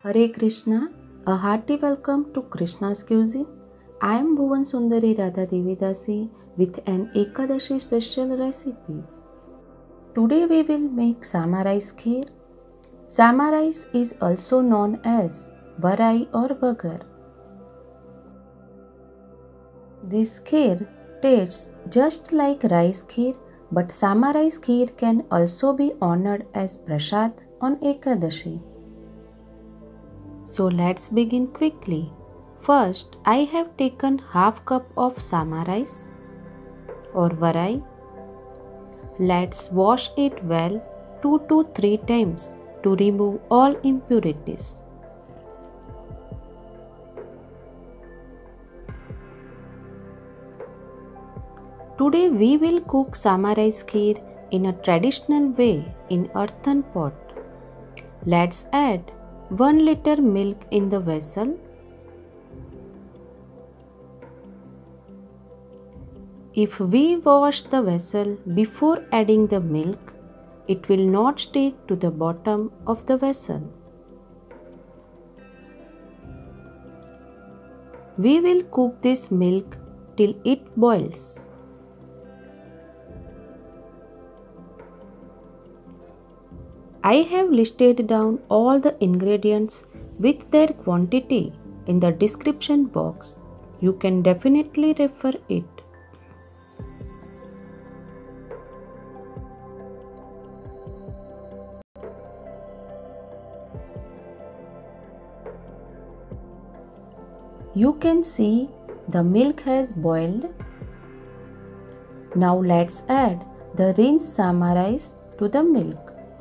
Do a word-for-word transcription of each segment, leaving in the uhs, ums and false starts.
Hare Krishna, a hearty welcome to Krishna's Cuisine. I am Bhuvan Sundari Radha Devidasi with an Ekadashi special recipe. Today we will make Sama rice kheer. Sama rice is also known as Varai or Bagar. This kheer tastes just like rice kheer, but Sama rice kheer can also be honored as prasad on Ekadashi. So let's begin quickly. First, I have taken half cup of Sama rice or Varai. Let's wash it well two to three times to remove all impurities. Today we will cook Sama rice kheer in a traditional way in earthen pot. Let's add one liter milk in the vessel. If we wash the vessel before adding the milk, it will not stick to the bottom of the vessel. We will cook this milk till it boils. I have listed down all the ingredients with their quantity in the description box. You can definitely refer it. You can see the milk has boiled. Now let's add the rinsed Sama rice to the milk.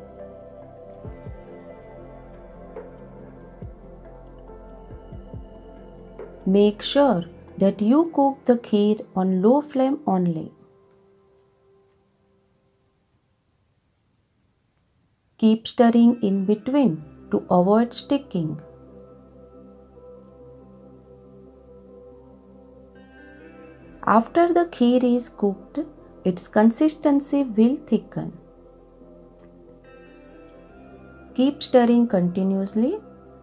Make sure that you cook the kheer on low flame only. Keep stirring in between to avoid sticking. After the kheer is cooked, its consistency will thicken. Keep stirring continuously.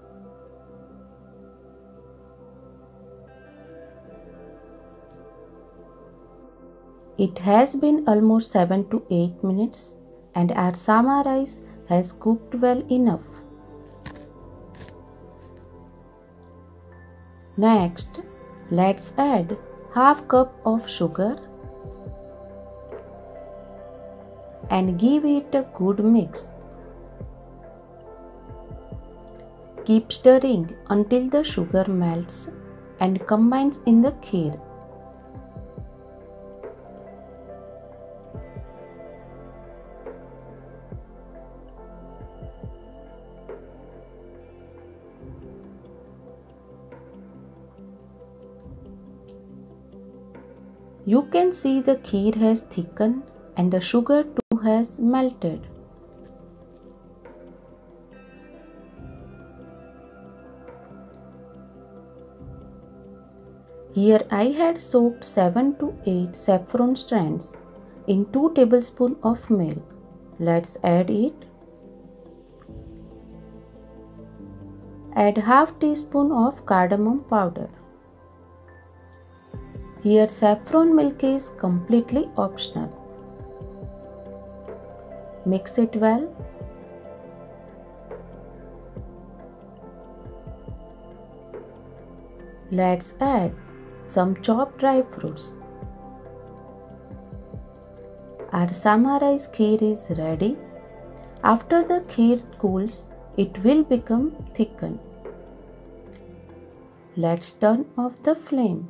It has been almost seven to eight minutes and our Sama rice has cooked well enough. Next, let's add half cup of sugar and give it a good mix. Keep stirring until the sugar melts and combines in the kheer. You can see the kheer has thickened and the sugar too has melted. Here I had soaked seven to eight saffron strands in two tablespoons of milk. Let's add it. Add half teaspoon of cardamom powder. Here saffron milk is completely optional. Mix it well. Let's add some chopped dry fruits. Our Sama rice kheer is ready. After the kheer cools, it will become thickened. Let's turn off the flame.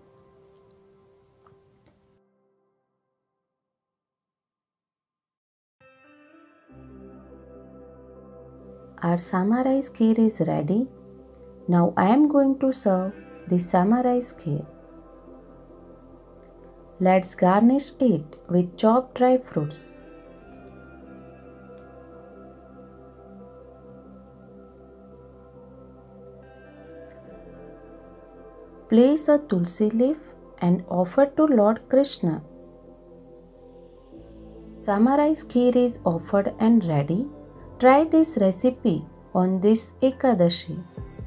Our Sama rice kheer is ready. Now I am going to serve the Sama rice kheer. Let's garnish it with chopped dry fruits. Place a tulsi leaf and offer to Lord Krishna. Sama rice kheer is offered and ready. Try this recipe on this Ekadashi.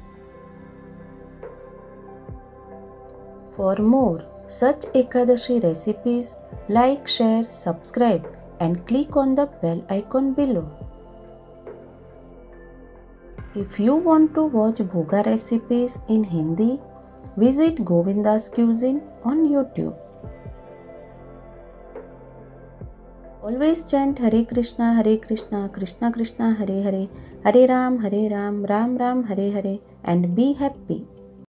For more such Ekadashi recipes, like, share, subscribe and click on the bell icon below. If you want to watch Bhoga recipes in Hindi, visit Govinda's Cuisine on YouTube. Always chant Hare Krishna, Hare Krishna, Krishna Krishna, Hare Hare, Hare Ram, Hare Ram, Ram Ram, Hare Hare, and be happy.